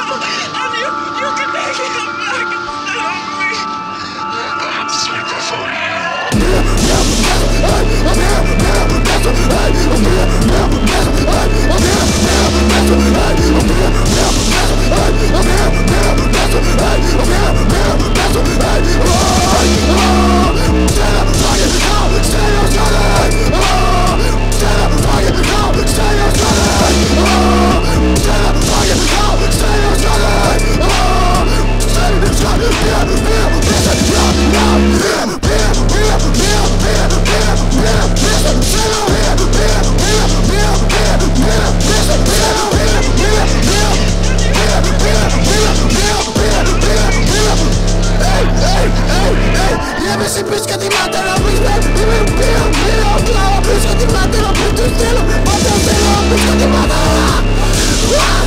And you can make it come back and love me. I'm sleeping for you. Se pisca di mate la pisca di clava, pisca di mate la pisca di cielo, mate al cielo, pisca di mate.